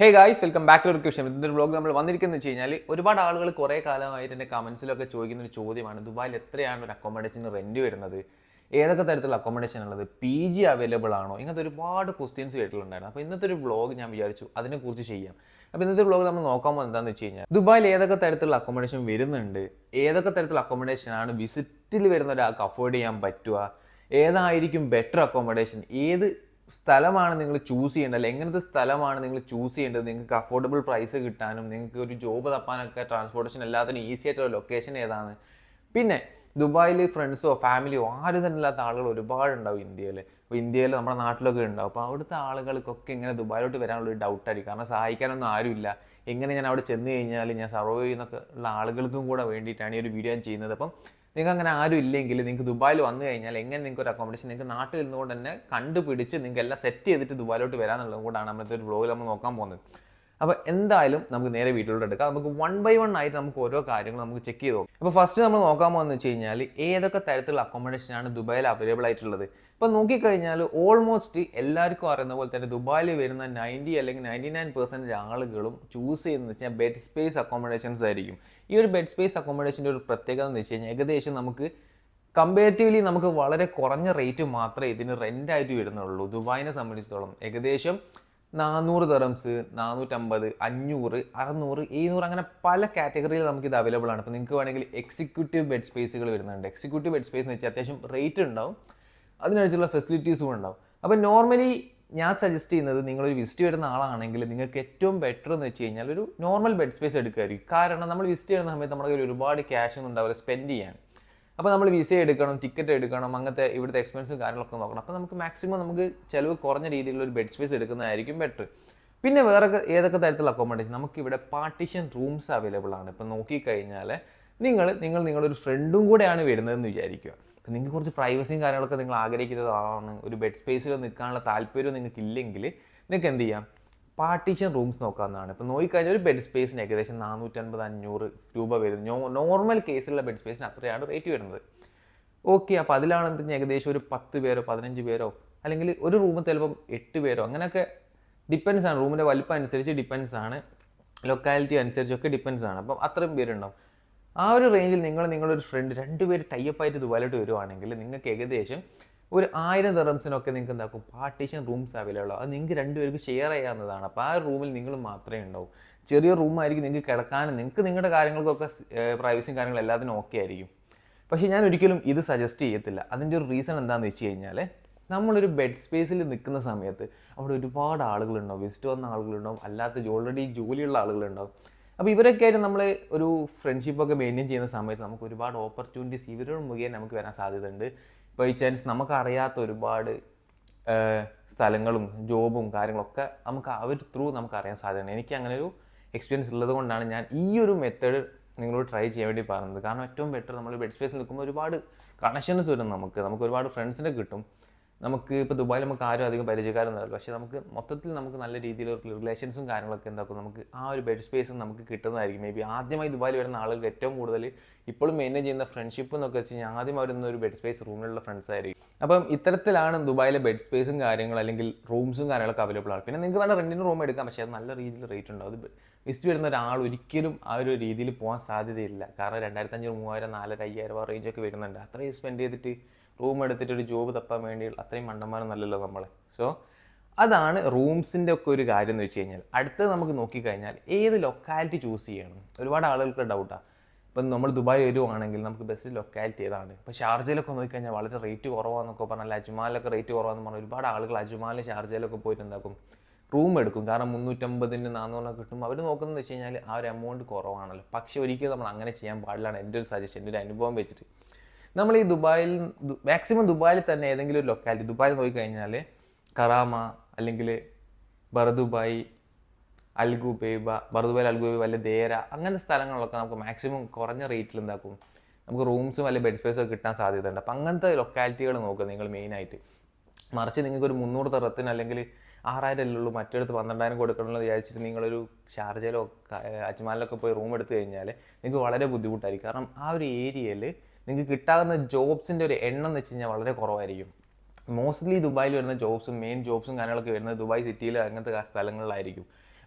Hey guys, welcome back to DerekVision. In this vlog, we will see ഒരുപാട് ആളുകൾ കുറേ കാലമായിട്ട് എൻ്റെ കമന്റ്സിലൊക്കെ ചോദിക്കുന്ന ഒരു ചോദ്യമാണ് ദുബായിൽ എത്രയാണ് ഒരു അക്കോമഡേഷൻ റെന്റ് വരുന്നത്, ഏതൊക്കെ തരത്തിലുള്ള അക്കോമഡേഷൻ ഉള്ളത്, PG അവൈലബിൾ ആണോ, ഇങ്ങനത്തെ ഒരുപാട് ക്വസ്റ്റ്യൻസ് കേട്ടിട്ടുണ്ടായിരുന്നു. അപ്പോൾ ഇന്നത്തെ ഒരു വ്ളോഗ് ഞാൻ വിചാരിച്ചു അതിനെക്കുറിച്ച് ചെയ്യാം. അപ്പോൾ ഇന്നത്തെ വ്ളോഗ് നമ്മൾ നോക്കാൻ പോകുന്നത് എന്താണെന്ന് വെച്ച് കഴിഞ്ഞാൽ ദുബായിൽ ഏതൊക്കെ തരത്തിലുള്ള അക്കോമഡേഷൻ വരുന്നുണ്ട്, ഏതൊക്കെ തരത്തിലുള്ള അക്കോമഡേഷൻ ആണ് വിസിറ്റിൽ വരുന്ന ഒരാൾക്ക് അഫോർഡ് ചെയ്യാൻ പറ്റുക, ഏതായിരിക്കും ബെറ്റർ അക്കോമഡേഷൻ, ഏത് സ്ഥലമാണ് നിങ്ങൾ ചൂസ് ചെയ്യേണ്ടത്, അല്ലെങ്കിൽ എങ്ങനത്തെ സ്ഥലമാണ് നിങ്ങൾ ചൂസ് ചെയ്യേണ്ടത്, നിങ്ങൾക്ക് അഫോർഡബിൾ പ്രൈസ് കിട്ടാനും നിങ്ങൾക്ക് ഒരു ജോബ് തപ്പാനൊക്കെ ട്രാൻസ്പോർട്ടേഷൻ എല്ലാത്തിനും ഈസി ആയിട്ടുള്ള ലൊക്കേഷൻ ഏതാണ്. പിന്നെ ദുബായിൽ ഫ്രണ്ട്സോ ഫാമിലിയോ ആരും തന്നെ ഇല്ലാത്ത ആളുകൾ ഒരുപാടുണ്ടാവും ഇന്ത്യയിൽ. അപ്പോൾ ഇന്ത്യയിൽ നമ്മുടെ നാട്ടിലൊക്കെ ഉണ്ടാവും. അപ്പോൾ അവിടുത്തെ ആളുകൾക്കൊക്കെ ഇങ്ങനെ ദുബായിലോട്ട് വരാനുള്ളൊരു ഡൗട്ടായിരിക്കും. കാരണം സഹായിക്കാനൊന്നും ആരുമില്ല, എങ്ങനെ ഞാൻ അവിടെ ചെന്ന് കഴിഞ്ഞാൽ ഞാൻ സർവൈവ് ചെയ്യുന്നൊക്കെ ഉള്ള ആളുകൾക്കും കൂടെ വേണ്ടിയിട്ടാണ് ഈ ഒരു വീഡിയോ ഞാൻ ചെയ്യുന്നത്. അപ്പം നിങ്ങൾക്ക് അങ്ങനെ ആരും ഇല്ലെങ്കിൽ നിങ്ങൾക്ക് ദുബായിൽ വന്നു കഴിഞ്ഞാൽ എങ്ങനെ നിങ്ങൾക്ക് ഒരു അക്കോമഡേഷൻ നിങ്ങൾക്ക് നാട്ടിൽ നിന്നുകൊണ്ട് തന്നെ കണ്ടുപിടിച്ച് നിങ്ങൾക്ക് എല്ലാം സെറ്റ് ചെയ്തിട്ട് ദുബായിലോട്ട് വരാമെന്നുള്ളത് കൊണ്ടാണ് നമ്മളത്തെ ഒരു വ്ളോഗിൽ നമ്മൾ നോക്കാൻ പോകുന്നത്. അപ്പോൾ എന്തായാലും നമുക്ക് നേരെ വീട്ടിലോട്ട് എടുക്കാം. നമുക്ക് 1 by 1 ആയിട്ട് നമുക്ക് ഓരോ കാര്യങ്ങൾ നമുക്ക് ചെക്ക് ചെയ്ത് നോക്കാം. അപ്പോൾ ഫസ്റ്റ് നമ്മൾ നോക്കാൻ പോകുന്നത് വെച്ച് കഴിഞ്ഞാൽ ഏതൊക്കെ തരത്തിലുള്ള അക്കോമഡേഷനാണ് ദുബായിൽ അവൈലബിൾ ആയിട്ടുള്ളത്. ഇപ്പോൾ നോക്കിക്കഴിഞ്ഞാൽ ഓൾമോസ്റ്റ് എല്ലാവർക്കും അറിയുന്ന പോലെ തന്നെ ദുബായിൽ വരുന്ന 90 അല്ലെങ്കിൽ 99% ആളുകളും ചൂസ് ചെയ്യുന്നത് വെച്ചാൽ ബെഡ് സ്പേസ് അക്കോമഡേഷൻസ് ആയിരിക്കും. ഈ ഒരു ബെഡ് സ്പേസ് അക്കോമഡേഷൻ്റെ ഒരു പ്രത്യേകത എന്ന് വെച്ച് കഴിഞ്ഞാൽ ഏകദേശം നമുക്ക് കമ്പാരിറ്റീവ്ലി നമുക്ക് വളരെ കുറഞ്ഞ റേറ്റ് മാത്രമേ ഇതിന് റെൻ്റായിട്ട് വരുന്നുള്ളൂ. ദുബായിനെ സംബന്ധിച്ചിടത്തോളം ഏകദേശം 400 ദിർഹംസ്, 450, 500, 600, 700 അങ്ങനെ പല കാറ്റഗറിയിൽ നമുക്കിത് അവൈലബിൾ ആണ്. അപ്പോൾ നിങ്ങൾക്ക് വേണമെങ്കിൽ എക്സിക്യൂട്ടീവ് ബെഡ് സ്പേസുകൾ വരുന്നുണ്ട്. എക്സിക്യൂട്ടീവ് ബെഡ് സ്പേസ് എന്ന് വെച്ചാൽ അത്യാവശ്യം റേറ്റ് ഉണ്ടാവും, അതിനനുസരിച്ചുള്ള ഫെസിലിറ്റീസും ഉണ്ടാവും. അപ്പോൾ നോർമലി ഞാൻ സജസ്റ്റ് ചെയ്യുന്നത് നിങ്ങളൊരു വിസിറ്റ് വരുന്ന ആളാണെങ്കിൽ നിങ്ങൾക്ക് ഏറ്റവും ബെറ്റർ എന്ന് വെച്ച് കഴിഞ്ഞാൽ ഒരു നോർമൽ ബെഡ് സ്പേസ് എടുക്കുമായിരിക്കും. കാരണം നമ്മൾ വിസിറ്റ് ചെയ്യുന്ന സമയത്ത് നമ്മുടെ കയ്യിൽ ഒരുപാട് ക്യാഷ് ഒന്നും ഉണ്ടാവില്ല സ്പെൻഡ് ചെയ്യാൻ. അപ്പോൾ നമ്മൾ വിസ എടുക്കണം, ടിക്കറ്റ് എടുക്കണം, അങ്ങനത്തെ ഇവിടുത്തെ എക്സ്പെൻസും കാര്യങ്ങളൊക്കെ നോക്കണം. അപ്പോൾ നമുക്ക് മാക്സിമം നമുക്ക് ചിലവ് കുറഞ്ഞ രീതിയിലുള്ള ഒരു ബെഡ് സ്പേസ് എടുക്കുന്നതായിരിക്കും ബെറ്റർ. പിന്നെ വേറെ ഏതൊക്കെ തരത്തിലുള്ള അക്കോമഡേഷൻ നമുക്കിവിടെ പാർട്ടീഷൻ റൂംസ് അവൈലബിൾ ആണ്. ഇപ്പോൾ നോക്കിക്കഴിഞ്ഞാൽ നിങ്ങളൊരു ഫ്രണ്ടും കൂടെയാണ് വരുന്നതെന്ന് വിചാരിക്കുക. അപ്പോൾ നിങ്ങൾക്ക് കുറച്ച് പ്രൈവസിയും കാര്യങ്ങളൊക്കെ നിങ്ങൾ ആഗ്രഹിക്കുന്നതാണ്, ഒരു ബെഡ് സ്പേസിൽ നിൽക്കാനുള്ള താല്പര്യം നിങ്ങൾക്ക് ഇല്ലെങ്കിൽ നിങ്ങൾക്ക് എന്ത് ചെയ്യാം, പാർട്ടീഷൻ റൂംസ് നോക്കാവുന്നതാണ്. ഇപ്പോൾ നോക്കിക്കഴിഞ്ഞാൽ ഒരു ബെഡ് സ്പേസിന് ഏകദേശം 450-500 രൂപ വരുന്നു. നോർമൽ കേസിലുള്ള ബെഡ് സ്പേസിന് അത്രയാണ് റേറ്റ് വരുന്നത്. ഓക്കെ, അപ്പോൾ അതിലാണെന്ന് ഏകദേശം ഒരു 10 പേരോ 15 പേരോ അല്ലെങ്കിൽ ഒരു റൂമിൽ ചിലപ്പം 8 പേരോ അങ്ങനെയൊക്കെ ഡിപ്പെൻസ് ആണ്. റൂമിൻ്റെ വലിപ്പം അനുസരിച്ച് ഡിപ്പെൻസ് ആണ്, ലൊക്കാലിറ്റി അനുസരിച്ചൊക്കെ ഡിപ്പെൻസ് ആണ്. അപ്പം അത്രയും പേരുണ്ടാവും. ആ ഒരു റേഞ്ചിൽ നിങ്ങളൊരു ഫ്രണ്ട് 2 പേര് ടൈപ്പായിട്ട് ദുബായിലോട്ട് വരുവാണെങ്കിൽ നിങ്ങൾക്ക് ഏകദേശം ഒരു 1000 ദിർഹംസിനൊക്കെ നിങ്ങൾക്ക് എന്താക്കും പാർട്ടീഷൻ റൂംസ് അവൈലബിൾ ആവും. അത് നിങ്ങൾക്ക് 2 പേർക്ക് ഷെയർ ചെയ്യാവുന്നതാണ്. അപ്പോൾ ആ റൂമിൽ നിങ്ങൾ മാത്രമേ ഉണ്ടാവും. ചെറിയ റൂമായിരിക്കും, നിങ്ങൾക്ക് കിടക്കാനും നിങ്ങൾക്ക് നിങ്ങളുടെ കാര്യങ്ങൾക്കൊക്കെ പ്രൈവസിയും കാര്യങ്ങളും എല്ലാത്തിനും ഓക്കെ ആയിരിക്കും. പക്ഷേ ഞാൻ ഒരിക്കലും ഇത് സജസ്റ്റ് ചെയ്യത്തില്ല. അതിൻ്റെ ഒരു റീസൺ എന്താണെന്ന് വെച്ച് കഴിഞ്ഞാൽ നമ്മളൊരു ബെഡ് സ്പേസിൽ നിൽക്കുന്ന സമയത്ത് അവിടെ ഒരുപാട് ആളുകളുണ്ടാവും, വിസിറ്റ് വന്ന ആളുകളുണ്ടാവും, അല്ലാത്ത ഓൾറെഡി ജോലിയുള്ള ആളുകളുണ്ടാവും. അപ്പോൾ ഇവരൊക്കെ ആയിട്ട് നമ്മൾ ഒരു ഫ്രണ്ട്ഷിപ്പൊക്കെ മെയിൻറ്റെയിൻ ചെയ്യുന്ന സമയത്ത് നമുക്ക് ഒരുപാട് ഓപ്പർച്യൂണിറ്റീസ് ഇവരോട് മുഖേന നമുക്ക് വരാൻ സാധ്യതയുണ്ട്. ബൈ ചാൻസ് നമുക്കറിയാത്ത ഒരുപാട് സ്ഥലങ്ങളും ജോബും കാര്യങ്ങളൊക്കെ നമുക്ക് അവർ ത്രൂ നമുക്ക് അറിയാൻ സാധ്യതയുണ്ട്. എനിക്ക് അങ്ങനെ ഒരു എക്സ്പീരിയൻസ് ഉള്ളത് കൊണ്ടാണ് ഞാൻ ഈ ഒരു മെത്തേഡ് നിങ്ങളോട് ട്രൈ ചെയ്യാൻ വേണ്ടി പറയുന്നത്. കാരണം ഏറ്റവും ബെറ്റർ നമ്മൾ ബെഡ് സ്പേസിൽ നിൽക്കുമ്പോൾ ഒരുപാട് കണക്ഷൻസ് വരും, നമുക്ക് ഒരുപാട് ഫ്രണ്ട്സിനെ കിട്ടും. നമുക്ക് ഇപ്പോൾ ദുബായിൽ നമുക്ക് ആരും അധികം പരിചയക്കാരൊന്നുമല്ല, പക്ഷേ നമുക്ക് മൊത്തത്തിൽ നമുക്ക് നല്ല രീതിയിലുള്ള റിലേഷൻസും കാര്യങ്ങളൊക്കെ എന്താക്കും നമുക്ക് ആ ഒരു ബെഡ് സ്പേസും നമുക്ക് കിട്ടുന്നതായിരിക്കും. മേ ബി ആദ്യമായി ദുബായിൽ വരുന്ന ആളുകൾക്ക് ഏറ്റവും കൂടുതൽ ഇപ്പോഴും മെയിൻറ്റെയിൻ ചെയ്യുന്ന ഫ്രണ്ട്ഷിപ്പ് എന്നൊക്കെ വെച്ച് കഴിഞ്ഞാൽ ആദ്യം വരുന്ന ഒരു ബെഡ് സ്പേസ് റൂമിലുള്ള ഫ്രണ്ട്സ് ആയിരിക്കും. അപ്പം ഇത്തരത്തിലാണ് ദുബായിലെ ബെഡ് സ്പേസും കാര്യങ്ങൾ അല്ലെങ്കിൽ റൂംസും കാര്യങ്ങളൊക്കെ അവൈലബിൾ ആണ്. പിന്നെ നിങ്ങൾക്ക് വേണ്ട റെൻറ്റിന് റൂം എടുക്കാം, പക്ഷേ അത് നല്ല രീതിയിൽ റേറ്റ് ഉണ്ടാവും. അത് വിസിറ്റ് വരുന്ന ഒരാൾ ഒരിക്കലും ആ ഒരു രീതിയിൽ പോകാൻ സാധ്യതയില്ല. കാരണം 2500, 3000, 4000, 5000 റേഞ്ചൊക്കെ വരുന്നുണ്ട്. അത്രയും സ്പെൻഡ് ചെയ്തിട്ട് റൂം എടുത്തിട്ട് ഒരു ജോബ് തപ്പാൻ വേണ്ടി അത്രയും മണ്ടന്മാരൊന്നല്ലല്ലോ നമ്മളെ. സോ അതാണ് റൂംസിൻ്റെ ഒക്കെ ഒരു കാര്യം എന്ന് വെച്ച് കഴിഞ്ഞാൽ. അടുത്തത് നമുക്ക് നോക്കിക്കഴിഞ്ഞാൽ ഏത് ലൊക്കാലിറ്റി ചൂസ് ചെയ്യണം. ഒരുപാട് ആളുകൾക്ക് ഡൗട്ടാണ്. ഇപ്പം നമ്മൾ ദുബായ് വരുവാണെങ്കിൽ നമുക്ക് ബെസ്റ്റ് ലൊക്കാലിറ്റി ഏതാണ്. ഇപ്പോൾ ഷാർജയിലൊക്കെ നോക്കിക്കഴിഞ്ഞാൽ വളരെ റേറ്റ് കുറവാണെന്നൊക്കെ പറഞ്ഞാൽ അജ്മാലിലൊക്കെ റേറ്റ് കുറവാണെന്ന് പറഞ്ഞാൽ ഒരുപാട് ആളുകൾ അജ്മാലിൽ ഷാർജയിലൊക്കെ പോയിട്ട് എന്താക്കും റൂം എടുക്കും. കാരണം 350-ന് 400 കിട്ടും. അവർ നോക്കുന്നതെന്ന് വെച്ച് കഴിഞ്ഞാൽ ആ ഒരു എമൗണ്ട് കുറവാണല്ലോ. പക്ഷേ ഒരിക്കലും നമ്മൾ അങ്ങനെ ചെയ്യാൻ പാടില്ലാണ് എൻ്റെ ഒരു സജഷൻ, എൻ്റെ ഒരു അനുഭവം വെച്ചിട്ട്. നമ്മൾ ഈ മാക്സിമം ദുബായിൽ തന്നെ ഏതെങ്കിലും ഒരു ലൊക്കാലിറ്റി ദുബായിൽ നോക്കിക്കഴിഞ്ഞാൽ കറാമ അല്ലെങ്കിൽ ബർദുബായ്, അൽഗുബൈബ, അൽഗുബൈബ, ദേര അങ്ങനത്തെ സ്ഥലങ്ങളിലൊക്കെ നമുക്ക് മാക്സിമം കുറഞ്ഞ റേറ്റിൽ എന്താക്കും നമുക്ക് റൂംസും അല്ലെങ്കിൽ ബെഡ് സ്പേസും ഒക്കെ കിട്ടാൻ സാധ്യതയുണ്ട്. അപ്പോൾ അങ്ങനത്തെ ലൊക്കാലിറ്റികൾ നോക്കുക നിങ്ങൾ മെയിനായിട്ട്. മറിച്ച് നിങ്ങൾക്ക് ഒരു 300 ദിർഹത്തിന് അല്ലെങ്കിൽ 6000 ഉള്ളൂ മറ്റെടുത്ത് 12,000 കൊടുക്കണമെന്ന് വിചാരിച്ചിട്ട് നിങ്ങളൊരു ഷാർജയിലോ അജ്മാലിലൊക്കെ പോയി റൂം എടുത്തു കഴിഞ്ഞാൽ നിങ്ങൾക്ക് വളരെ ബുദ്ധിമുട്ടായിരിക്കും. കാരണം ആ ഒരു ഏരിയയിൽ നിങ്ങൾക്ക് കിട്ടാവുന്ന ജോബ്സിൻ്റെ ഒരു എണ്ണം എന്ന് വെച്ച് കഴിഞ്ഞാൽ വളരെ കുറവായിരിക്കും. മോസ്റ്റ്ലി ദുബായിൽ വരുന്ന മെയിൻ ജോബ്സും കാര്യങ്ങളൊക്കെ വരുന്നത് ദുബായ് സിറ്റിയിൽ അങ്ങനത്തെ സ്ഥലങ്ങളിലായിരിക്കും.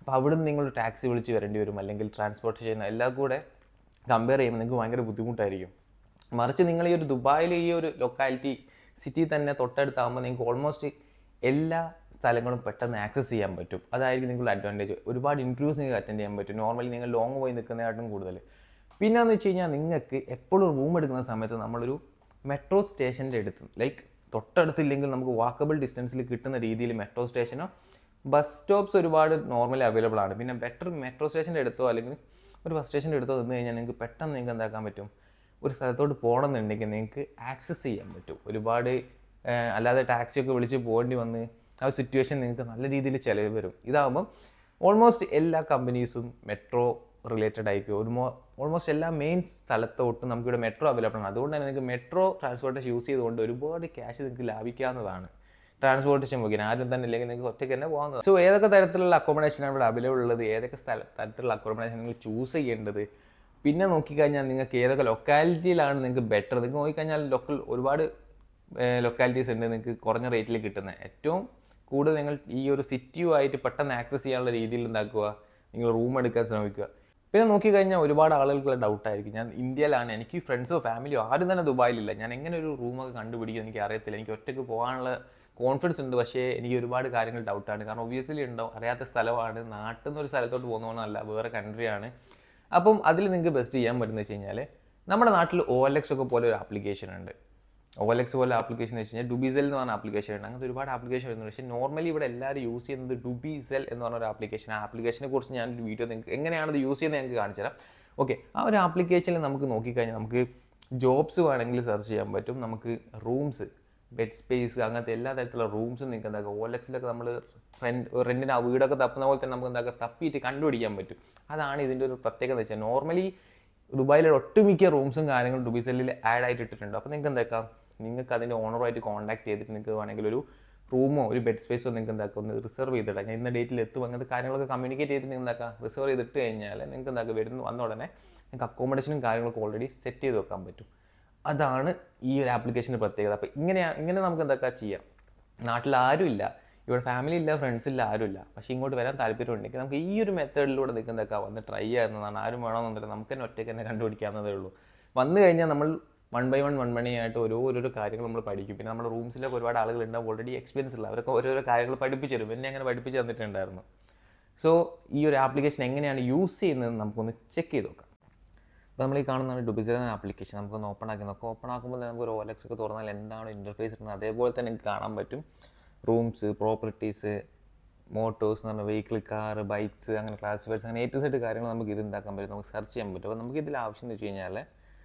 അപ്പോൾ അവിടെ നിന്ന് നിങ്ങൾ ടാക്സി വിളിച്ച് വരേണ്ടി വരും, അല്ലെങ്കിൽ ട്രാൻസ്പോർട്ടേഷൻ എല്ലാം കൂടെ കമ്പയർ ചെയ്യുമ്പോൾ നിങ്ങൾക്ക് ഭയങ്കര ബുദ്ധിമുട്ടായിരിക്കും. മറിച്ച് നിങ്ങൾ ഈ ഒരു ദുബായിലെ ഈ ഒരു ലൊക്കാലിറ്റി സിറ്റി തന്നെ തൊട്ടടുത്താകുമ്പോൾ നിങ്ങൾക്ക് ഓൾമോസ്റ്റ് എല്ലാ സ്ഥലങ്ങളും പെട്ടെന്ന് ആക്സസ് ചെയ്യാൻ പറ്റും. അതായിരിക്കും നിങ്ങളുടെ അഡ്വാൻറ്റേജ്. ഒരുപാട് ഇൻക്ലൂസ് നിങ്ങൾക്ക് അറ്റൻഡ് ചെയ്യാൻ പറ്റും, നോർമലി നിങ്ങൾ ലോങ് പോയി നിൽക്കുന്നതിനായിട്ടും കൂടുതൽ. പിന്നെയെന്ന് വെച്ച് കഴിഞ്ഞാൽ നിങ്ങൾക്ക് എപ്പോഴും റൂം എടുക്കുന്ന സമയത്ത് നമ്മളൊരു മെട്രോ സ്റ്റേഷൻ്റെ അടുത്ത്, ലൈക്ക് തൊട്ടടുത്തില്ലെങ്കിൽ നമുക്ക് വാക്കബിൾ ഡിസ്റ്റൻസിൽ കിട്ടുന്ന രീതിയിൽ മെട്രോ സ്റ്റേഷനോ ബസ് സ്റ്റോപ്സ് ഒരുപാട് നോർമലി അവൈലബിൾ ആണ്. പിന്നെ ബെറ്റർ മെട്രോ സ്റ്റേഷൻ്റെ അടുത്തോ അല്ലെങ്കിൽ ഒരു ബസ് സ്റ്റേഷൻ്റെ അടുത്തോ നിന്ന് കഴിഞ്ഞാൽ നിങ്ങൾക്ക് പെട്ടെന്ന് നിങ്ങൾക്ക് എന്താക്കാൻ പറ്റും, ഒരു സ്ഥലത്തോട്ട് പോകണമെന്നുണ്ടെങ്കിൽ നിങ്ങൾക്ക് ആക്സസ് ചെയ്യാൻ പറ്റും. ഒരുപാട് അല്ലാതെ ടാക്സിയൊക്കെ വിളിച്ച് പോകേണ്ടി വന്ന് ആ സിറ്റുവേഷൻ നിങ്ങൾക്ക് നല്ല രീതിയിൽ ചിലവ് വരും. ഇതാകുമ്പം ഓൾമോസ്റ്റ് എല്ലാ കമ്പനീസും മെട്രോ റിലേറ്റഡ് ആയിരിക്കും. ഓൾമോസ്റ്റ് എല്ലാ മെയിൻ സ്ഥലത്തോട്ടും നമുക്കിവിടെ മെട്രോ അവൈലബിൾ ആണ്. അതുകൊണ്ട് തന്നെ നിങ്ങൾക്ക് മെട്രോ ട്രാൻസ്പോർട്ടേഷൻ യൂസ് ചെയ്തുകൊണ്ട് ഒരുപാട് ക്യാഷ് നിങ്ങൾക്ക് ലാഭിക്കാവുന്നതാണ്. ട്രാൻസ്പോർട്ടേഷൻ മുഖേന ആരും തന്നെ ഇല്ലെങ്കിൽ നിങ്ങൾക്ക് ഒറ്റയ്ക്ക് തന്നെ പോകാവുന്നതാണ്. സോ ഏതൊക്കെ തരത്തിലുള്ള അക്കോമഡേഷനാണ് ഇവിടെ അവൈലബിൾ ഉള്ളത്, ഏതൊക്കെ തരത്തിലുള്ള അക്കോമഡേഷൻ നിങ്ങൾ ചൂസ് ചെയ്യേണ്ടത്, പിന്നെ നോക്കിക്കഴിഞ്ഞാൽ നിങ്ങൾക്ക് ഏതൊക്കെ ലൊക്കാലിറ്റിയിലാണ് നിങ്ങൾക്ക് ബെറ്റർ. നിങ്ങൾക്ക് നോക്കിക്കഴിഞ്ഞാൽ ഒരുപാട് ലൊക്കാലിറ്റീസ് ഉണ്ട് നിങ്ങൾക്ക് കുറഞ്ഞ റേറ്റിൽ കിട്ടുന്നത്. ഏറ്റവും കൂടുതൽ നിങ്ങൾ ഈ ഒരു സിറ്റിയുമായിട്ട് പെട്ടെന്ന് ആക്സസ് ചെയ്യാനുള്ള രീതിയിൽ ഉണ്ടാക്കുക, നിങ്ങൾ റൂം എടുക്കാൻ ശ്രമിക്കുക. പിന്നെ നോക്കിക്കഴിഞ്ഞാൽ ഒരുപാട് ആളുകൾക്കുള്ള ഡൗട്ടായിരിക്കും, ഞാൻ ഇന്ത്യയിലാണ്, എനിക്ക് ഫ്രണ്ട്സോ ഫാമിലിയോ ആരും തന്നെ ദുബായിലില്ല, ഞാൻ എങ്ങനെ ഒരു റൂമൊക്കെ കണ്ടുപിടിക്കും, എനിക്ക് അറിയത്തില്ല, എനിക്ക് ഒറ്റയ്ക്ക് പോകാനുള്ള കോൺഫിഡൻസ് ഉണ്ട്, പക്ഷേ എനിക്ക് ഒരുപാട് കാര്യങ്ങൾ ഡൗട്ടാണ്. കാരണം ഒബ്വിയസ്ലി ഉണ്ടാവും, അറിയാത്ത സ്ഥലമാണ്, നാട്ടിൽ നിന്ന് ഒരു സ്ഥലത്തോട്ട് പോകുന്നതല്ല, വേറെ കൺട്രിയാണ്. അപ്പം അതിൽ നിങ്ങൾക്ക് ബെസ്റ്റ് ചെയ്യാൻ പറ്റുന്നത് വെച്ച് കഴിഞ്ഞാൽ നമ്മുടെ നാട്ടിൽ OLX ഒക്കെ പോലെ ഒരു ആപ്ലിക്കേഷൻ ഉണ്ട്. OLX പോലെ ആപ്ലിക്കേഷൻ എന്ന് വെച്ച് കഴിഞ്ഞാൽ ഡുബിസെൽ എന്ന് പറഞ്ഞ ആപ്ലിക്കേഷൻ ഉണ്ട്. അങ്ങനത്തെ ഒരുപാട് ആപ്ലിക്കേഷൻ വരുന്നുണ്ട്. പക്ഷേ നോർമലി ഇവിടെ എല്ലാവരും യൂസ് ചെയ്യുന്നത് ഡുബിസെൽ എന്ന് പറഞ്ഞ ഒരു ആപ്ലിക്കേഷൻ. ആ ആപ്ലിക്കേഷനെ കുറിച്ച് ഞാനൊരു വീഡിയോ നിങ്ങൾക്ക് എങ്ങനെയാണ് ഇത് യൂസ് ചെയ്യുന്നത് ഞങ്ങൾക്ക് കാണിച്ചു തരാം. ഓക്കെ, ആ ഒരു ആപ്ലിക്കേഷനിൽ നമുക്ക് നോക്കിക്കഴിഞ്ഞാൽ നമുക്ക് ജോബ്സ് വേണമെങ്കിൽ സെർച്ച് ചെയ്യാൻ പറ്റും, നമുക്ക് റൂംസ്, ബെഡ് സ്പേസ്, അങ്ങനത്തെ എല്ലാ തരത്തിലുള്ള റൂംസും നിങ്ങൾക്ക് എന്താക്കുക OLXലൊക്കെ നമ്മൾ റെൻറ്റിന് ആ വീടൊക്കെ തപ്പുന്ന പോലെ തന്നെ നമുക്ക് എന്താക്കുക തപ്പിയിട്ട് കണ്ടുപിടിക്കാൻ പറ്റും. അതാണ് ഇതിൻ്റെ ഒരു പ്രത്യേകത എന്ന് വെച്ചാൽ നോർമലി ദുബായിലെ ഒട്ടുമിക്ക റൂംസും കാര്യങ്ങളും ഡുബിസെല്ലിൽ ആഡ് ആയിട്ട് ഇട്ടിട്ടുണ്ട്. അപ്പോൾ നിങ്ങൾക്ക് എന്താക്കാം, നിങ്ങൾക്ക് അതിൻ്റെ ഓണറുമായിട്ട് കോൺടാക്ട് ചെയ്തിട്ട് നിങ്ങൾക്ക് വേണമെങ്കിൽ ഒരു റൂമോ ഒരു ബെഡ് സ്പേസോ നിങ്ങൾക്ക് എന്താക്കുക ഒന്ന് റിസർവ് ചെയ്തിടാം. ഞാൻ ഇന്ന ഡേറ്റിൽ എത്തും, അങ്ങനത്തെ കാര്യങ്ങളൊക്കെ കമ്മ്യൂണിക്കേറ്റ് ചെയ്തിട്ട് നിങ്ങൾ എന്താക്കുക റിസർവ് ചെയ്തിട്ട് കഴിഞ്ഞാൽ നിങ്ങൾക്ക് എന്താക്കുക വന്ന ഉടനെ നിങ്ങൾക്ക് അക്കോമഡേഷനും കാര്യങ്ങളൊക്കെ ഓൾറെഡി സെറ്റ് ചെയ്ത് വെക്കാൻ പറ്റും. അതാണ് ഈ ഒരു ആപ്ലിക്കേഷൻ്റെ പ്രത്യേകത. അപ്പോൾ ഇങ്ങനെ നമുക്ക് എന്തൊക്കെ ചെയ്യാം. നാട്ടിൽ ആരും ഇല്ല, ഇവിടെ ഫാമിലി ഇല്ല, ഫ്രണ്ട്സ് ഇല്ല, ആരുമില്ല, പക്ഷേ ഇങ്ങോട്ട് വരാൻ താല്പര്യമുണ്ടെങ്കിൽ നമുക്ക് ഈ ഒരു മെത്തേഡിലൂടെ നിങ്ങൾക്ക് എന്തൊക്കെ വന്ന് ട്രൈ ചെയ്യുന്നതാണ്. ആരും വേണമെന്നില്ല, നമുക്ക് തന്നെ ഒറ്റയ്ക്ക് തന്നെ കണ്ടുപിടിക്കാവുന്നതേ ഉള്ളൂ. വന്നു കഴിഞ്ഞാൽ നമ്മൾ 1 by 1 ആയിട്ട് ഓരോരോ കാര്യങ്ങൾ നമ്മൾ പഠിക്കും. പിന്നെ നമ്മുടെ റൂംസിലൊക്കെ ഒരുപാട് ആളുകളുണ്ടാവും ഓൾറെഡി എക്സ്പീരിയൻസ് ഉള്ള, അവരൊക്കെ ഓരോരോ കാര്യങ്ങൾ പഠിപ്പിച്ചു തരും. എന്നെ അങ്ങനെ പഠിപ്പിച്ച് തന്നിട്ടുണ്ടായിരുന്നു. സോ ഈ ഒരു ആപ്ലിക്കേഷൻ എങ്ങനെയാണ് യൂസ് ചെയ്യുന്നത് നമുക്കൊന്ന് ചെക്ക് ചെയ്ത് നോക്കാം. അപ്പോൾ നമ്മൾ ഈ കാണുന്നതാണ് ഡുബിസെൽ എന്ന ആപ്ലിക്കേഷൻ. നമുക്കൊന്ന് ഓപ്പൺ ആക്കി നോക്കാം. ഓപ്പൺ ആക്കുമ്പോൾ നമുക്ക് ഒരു OLX ഒക്കെ തുറന്നാൽ എന്താണ് ഇൻ്റർഫേസ് ഇടുന്നത് അതേപോലെ തന്നെ നിങ്ങൾക്ക് കാണാൻ പറ്റും. റൂംസ്, പ്രോപ്പർട്ടീസ്, മോട്ടോഴ്സ് എന്ന് പറഞ്ഞാൽ വെഹിക്കിൾ, കാർ, ബൈക്സ്, അങ്ങനെ ക്ലാസിഫൈഡ്സ്, അങ്ങനെ A to Z കാര്യങ്ങൾ നമുക്ക് ഇത് ഉണ്ടാക്കാൻ പറ്റും, നമുക്ക് സെർച്ച് ചെയ്യാൻ പറ്റും. അപ്പോൾ നമുക്ക് ഇതിൽ ആവശ്യം എന്ന് വെച്ച് കഴിഞ്ഞാൽ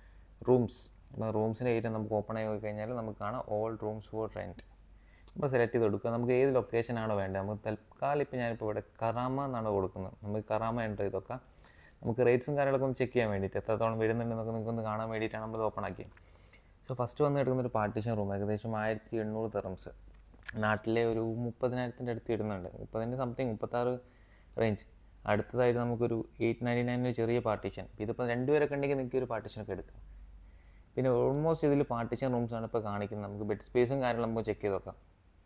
റൂംസ്, അപ്പോൾ റൂംസിൻ്റെ ഏരിയ നമുക്ക് ഓപ്പൺ ആയി കഴിഞ്ഞാൽ നമുക്ക് കാണാം ഓൾ റൂംസ് ഫോർ റെൻറ്റ്. നമ്മൾ സെലക്ട് ചെയ്ത് കൊടുക്കുക. നമുക്ക് ഏത് ലൊക്കേഷനാണോ വേണ്ടത്, നമുക്ക് തൽക്കാലം ഇപ്പോൾ ഞാനിപ്പോൾ ഇവിടെ കറാമ എന്നാണ് കൊടുക്കുന്നത്, നമുക്ക് കറാമ എൻ്റർ ചെയ്ത് നോക്കാം. നമുക്ക് റേറ്റ്സും കാര്യങ്ങളൊക്കെ ഒന്ന് ചെക്ക് ചെയ്യാൻ വേണ്ടിയിട്ട് എത്രത്തോളം വരുന്നുണ്ടെന്നൊക്കെ നിങ്ങൾക്കൊന്ന് കാണാൻ വേണ്ടിയിട്ടാണ് നമ്മൾ ഓപ്പൺ ആക്കിയത്. സോ ഫസ്റ്റ് വന്ന് എടുക്കുന്ന ഒരു പാർട്ടീഷൻ റൂം ഏകദേശം 1800 ദിർഹംസ്, നാട്ടിലെ ഒരു 30,000 അടുത്ത് ഇടുന്നുണ്ട്, 30 സംതിങ് 36 റേഞ്ച്. അടുത്തതായിട്ട് നമുക്കൊരു 899 ചെറിയ പാർട്ടീഷൻ. ഇതിപ്പോൾ 2 പേരൊക്കെ ഉണ്ടെങ്കിൽ നിങ്ങൾക്ക് ഒരു പാർട്ടീഷനൊക്കെ എടുക്കാം. പിന്നെ ഓൾമോസ്റ്റ് ഇതിൽ പാർട്ടീഷൻ റൂംസാണ് ഇപ്പോൾ കാണിക്കുന്നത്. നമുക്ക് ബെഡ് സ്പേസും കാര്യങ്ങളും നമുക്ക് ചെക്ക് ചെയ്ത് നോക്കാം.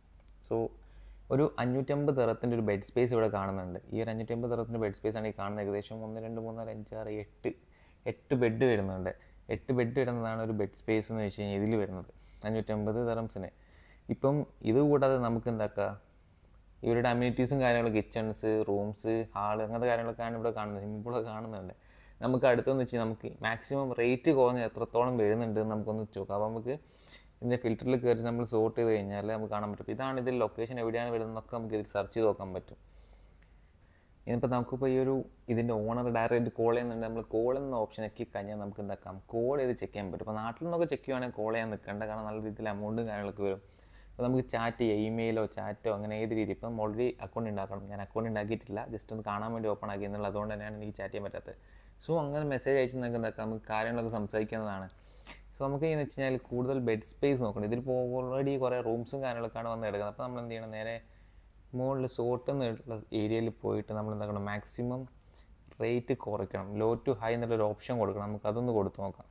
സോ ഒരു 550 ദിർഹത്തിൻ്റെ ഒരു ബെഡ് സ്പേസ് ഇവിടെ കാണുന്നുണ്ട്. ഈ ഒരു 550 ദിർഹത്തിൻ്റെ ബെഡ് സ്പേസ് ആണ് ഈ കാണുന്നത്. ഏകദേശം 1 2 3 4 5 6 8 ബെഡ് വരുന്നുണ്ട്. 8 ബെഡ് വരുന്നതാണ് ഒരു ബെഡ് സ്പേസ് എന്ന് വെച്ച് കഴിഞ്ഞാൽ ഇതിൽ വരുന്നത് 550 ദിർഹംസിന്. ഇപ്പം ഇത് കൂടാതെ നമുക്ക് എന്താക്കുക, ഇവരുടെ അമ്യൂണിറ്റീസും കാര്യങ്ങളും കിച്ചൺസ്, റൂംസ്, ഹാള്, അങ്ങനത്തെ കാര്യങ്ങളൊക്കെയാണ് ഇവിടെ കാണുന്നത്. സിമ്പിളൊക്കെ കാണുന്നുണ്ട്. നമുക്ക് അടുത്തെന്ന് വെച്ചാൽ നമുക്ക് മാക്സിമം റേറ്റ് കുറഞ്ഞ് എത്രത്തോളം വരുന്നുണ്ട് നമുക്കൊന്ന് നോക്കാം. അപ്പോൾ നമുക്ക് ഇതിൻ്റെ ഫിൽറ്ററിൽ കയറി നമ്മൾ സോർട്ട് ചെയ്ത് കഴിഞ്ഞാൽ നമുക്ക് കാണാൻ പറ്റും. ഇതാണ് ഇതിൽ ലൊക്കേഷൻ എവിടെയാണ് വരുന്നതെന്നൊക്കെ നമുക്ക് ഇതിൽ സെർച്ച് ചെയ്ത് നോക്കാൻ പറ്റും. ഇനിയിപ്പോൾ നമുക്കിപ്പോൾ ഈ ഒരു ഇതിൻ്റെ ഓണർ ഡയറക്റ്റ് കോൾ ചെയ്യുന്നുണ്ട്. നമ്മൾ കോൾ എന്ന ഓപ്ഷൻ എത്തി കഴിഞ്ഞാൽ നമുക്ക് എന്താക്കാം, കോൾ ചെയ്ത് ചെക്ക് ചെയ്യാൻ പറ്റും. അപ്പോൾ നാട്ടിൽ നിന്നൊക്കെ ചെക്ക് ചെയ്യുവാണെങ്കിൽ കോൾ ചെയ്യാൻ നിൽക്കേണ്ട, കാരണം നല്ല രീതിയിൽ എമൗണ്ടും കാര്യങ്ങളൊക്കെ വരും. അപ്പോൾ നമുക്ക് ചാറ്റ് ചെയ്യാം, ഇമെയിലോ ചാറ്റോ അങ്ങനെ ഏത് രീതി. ഇപ്പം ഓൾറെഡി അക്കൗണ്ട് ഉണ്ടാക്കണം, ഞാൻ അക്കൗണ്ട് ഉണ്ടാക്കിയിട്ടില്ല, ജസ്റ്റ് ഒന്ന് കാണാൻ വേണ്ടി ഓപ്പൺ ആക്കി എന്നുള്ളത്, അതുകൊണ്ട് തന്നെയാണ് എനിക്ക് ചാറ്റ് ചെയ്യാൻ പറ്റാത്തത്. സോ അങ്ങനെ മെസ്സേജ് അയച്ച് നിങ്ങൾക്ക് എന്താക്കാം, നമുക്ക് കാര്യങ്ങളൊക്കെ സംസാരിക്കുന്നതാണ്. സോ നമുക്ക് എന്ന് വെച്ച് കഴിഞ്ഞാൽ കൂടുതൽ ബെഡ് സ്പേസ് നോക്കണം. ഇതിലിപ്പോൾ ഓൾറെഡി കുറേ റൂംസും കാര്യങ്ങളൊക്കെയാണ് വന്ന് എടുക്കുന്നത്. അപ്പോൾ നമ്മൾ എന്ത് ചെയ്യണം, നേരെ മുകളിൽ സോർട്ട് എന്നുള്ള ഏരിയയിൽ പോയിട്ട് നമ്മൾ എന്താക്കണം, മാക്സിമം റേറ്റ് കുറയ്ക്കണം, ലോ ടു ഹൈ എന്നുള്ളൊരു ഓപ്ഷൻ കൊടുക്കണം. നമുക്ക് അതൊന്ന് കൊടുത്ത് നോക്കാം.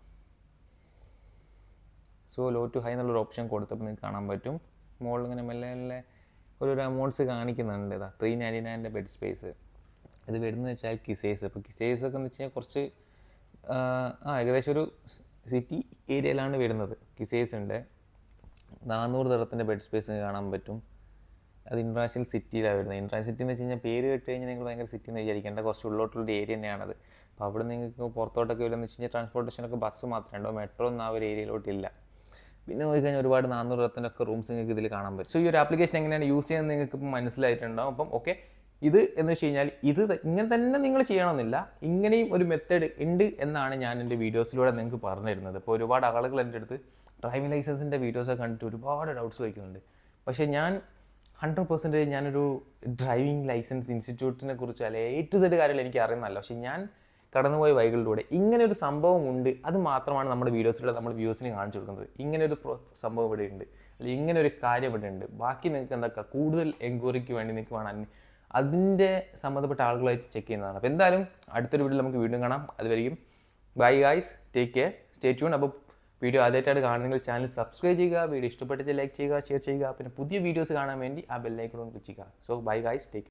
സോ ലോ ടു ഹൈ എന്നുള്ളൊരു ഓപ്ഷൻ കൊടുത്തപ്പോൾ നിങ്ങൾക്ക് കാണാൻ പറ്റും മുകളിൽ ഇങ്ങനെ മെല്ലെ ഒരു എമൗണ്ട്സ് കാണിക്കുന്നുണ്ട്. ഇതാ 399 ബെഡ് സ്പേസ്, ഇത് വരുന്നത് വെച്ചാൽ കിസേസ്. അപ്പോൾ കിസേസ് ഒക്കെ എന്ന് വെച്ച് കഴിഞ്ഞാൽ കുറച്ച് ഏകദേശം ഒരു സിറ്റി ഏരിയയിലാണ് വരുന്നത്. കിസേസ് ഉണ്ട്, 400 ദിറത്തിൻ്റെ ബെഡ് സ്പേസ് കാണാൻ പറ്റും. അത് ഇൻ്റർനാഷണൽ സിറ്റിയിലാണ് വരുന്നത്. ഇൻ്റർനാഷണൽ സിറ്റി എന്ന് വെച്ച് കഴിഞ്ഞാൽ പേര് കേട്ട് കഴിഞ്ഞാൽ നിങ്ങൾ ഭയങ്കര സിറ്റി എന്ന് വിചാരിക്കേണ്ട, കുറച്ച് ഉള്ളോട്ടുള്ളൊരു ഏരിയ തന്നെയാണത്. അപ്പോൾ അവിടെ നിങ്ങൾക്ക് പുറത്തോട്ടൊക്കെ വരുന്നത് വെച്ച് കഴിഞ്ഞാൽ ട്രാൻസ്പോർട്ടേഷനൊക്കെ ബസ് മാത്രമേ ഉണ്ടോ, മെട്രോ ഒന്നും ആ ഒരു ഏരിയയിലോട്ടില്ല. പിന്നെ നോക്കിക്കഴിഞ്ഞാൽ ഒരുപാട് 400 ദിറത്തിനൊക്കെ റൂംസ് നിങ്ങൾക്ക് ഇതിൽ കാണാൻ പറ്റും. സോ ഈ ഒരു ആപ്ലിക്കേഷൻ എങ്ങനെയാണ് യൂസ് ചെയ്യുന്നത് നിങ്ങൾക്ക് ഇപ്പോൾ മനസ്സിലായിട്ടുണ്ടാവും. അപ്പം ഓക്കെ, ഇത് എന്ന് വെച്ച് കഴിഞ്ഞാൽ ഇത് ഇങ്ങനെ തന്നെ നിങ്ങൾ ചെയ്യണമെന്നില്ല, ഇങ്ങനെയും ഒരു മെത്തേഡ് ഉണ്ട് എന്നാണ് ഞാൻ എൻ്റെ വീഡിയോസിലൂടെ നിങ്ങൾക്ക് പറഞ്ഞു തരുന്നത്. ഇപ്പോൾ ഒരുപാട് ആളുകൾ എൻ്റെ അടുത്ത് ഡ്രൈവിംഗ് ലൈസൻസിൻ്റെ വീഡിയോസൊക്കെ കണ്ടിട്ട് ഒരുപാട് ഡൗട്ട്സ് ചോദിക്കുന്നുണ്ട്. പക്ഷേ ഞാൻ 100% ഞാനൊരു ഡ്രൈവിംഗ് ലൈസൻസ് ഇൻസ്റ്റിറ്റ്യൂട്ടിനെ കുറിച്ച് അല്ലെ A to Z കാര്യങ്ങൾ എനിക്ക് അറിയുന്നതല്ല. പക്ഷേ ഞാൻ കടന്നുപോയ വഴികളിലൂടെ ഇങ്ങനെ ഒരു സംഭവം ഉണ്ട്, അത് മാത്രമാണ് നമ്മുടെ വീഡിയോസിലൂടെ നമ്മൾ വ്യൂസിന് കാണിച്ചു കൊടുക്കുന്നത്. ഇങ്ങനെ ഒരു സംഭവം ഇവിടെ ഉണ്ട്, അല്ലെങ്കിൽ ഇങ്ങനെ ഒരു കാര്യം ഇവിടെ ഉണ്ട്. ബാക്കി നിങ്ങൾക്ക് എന്തൊക്കെ കൂടുതൽ എൻക്വയറിക്ക് വേണ്ടി നിങ്ങൾക്ക് വേണം അതിൻ്റെ സംബന്ധപ്പെട്ട ആളുകളായിട്ട് ചെക്ക് ചെയ്യുന്നതാണ്. അപ്പോൾ എന്തായാലും അടുത്തൊരു വീഡിയോ നമുക്ക് വീണ്ടും കാണാം. അതുവരെയും bye guys, take care, stay tune. അപ്പോൾ വീഡിയോ ആദ്യമായിട്ടാണ് കാണുന്നെങ്കിൽ ചാനൽ സബ്സ്ക്രൈബ് ചെയ്യുക, വീഡിയോ ഇഷ്ടപ്പെട്ടിട്ട് ലൈക്ക് ചെയ്യുക, ഷെയർ ചെയ്യുക. പിന്നെ പുതിയ വീഡിയോസ് കാണാൻ വേണ്ടി ആ ബെൽ ഐക്കൺ ക്ലിക്ക് ചെയ്യുക. So bye guys, take care.